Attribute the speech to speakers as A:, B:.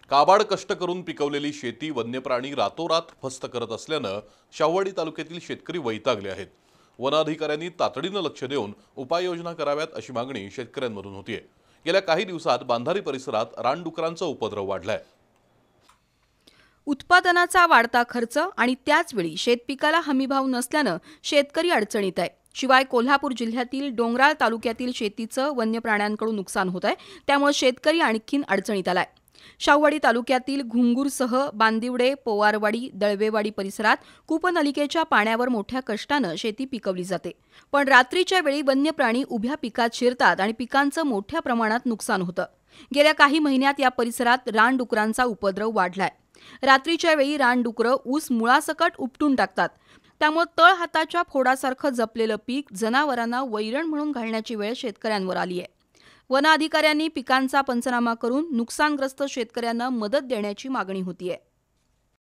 A: काबाड कष्ट करून पिकवलेली शेती वन्यप्राणी रातोरात फस्त करत असल्यानं शाहूवाडी तालुक्यातील शेतकरी वैतागले आहेत। वन अधिकाऱ्यांनी तातडीनं लक्ष देऊन उपाययोजना कराव्यात अशी मागणी शेतकऱ्यांमधून होतीये। गेल्या काही दिवसात बांधारी परिसरात रानडुकरांचा उपद्रव वाढलाय।
B: उत्पादनाचा वाढता खर्च आणि त्याचवेळी शेतपिकाला हमीभाव नसल्यानं शेतकरी अडचणीत आहे। शिवाय कोल्हापूर जिल्ह्यातील डोंगराळ तालुक्यातील शेतीचं वन्य प्राण्यांकडून नुकसान होत आहे, त्यामुळे शेतकरी आणखीन अडचणीत आलाय। शाहूवाडी तालुक्यातील घुंगूरसह बांदिवडे, पोवारवाडी, दळवेवाडी परिसरात कूपनलिकेच्या पाण्यावर मोठ्या कष्टानं शेती पिकवली जाते, पण रात्रीच्या वेळी वन्य प्राणी उभ्या पिकात शिरतात आणि पिकांचं मोठ्या प्रमाणात नुकसान होतं। गेल्या काही महिन्यात या परिसरात रानडुकरांचा उपद्रव वाढलाय। रात्रीच्या वेळी रानडुकरं ऊस मुळासकट उपटून टाकतात, त्यामुळे तळहाताच्या फोडासारखं जपलेलं पीक जनावरांना वैरण म्हणून घालण्याची वेळ शेतकऱ्यांवर आली आहे। वन अधिकाऱ्यांनी पिकांचा पंचनामा करून नुकसानग्रस्त शेतकऱ्यांना मदत देण्याची मागणी होतीये।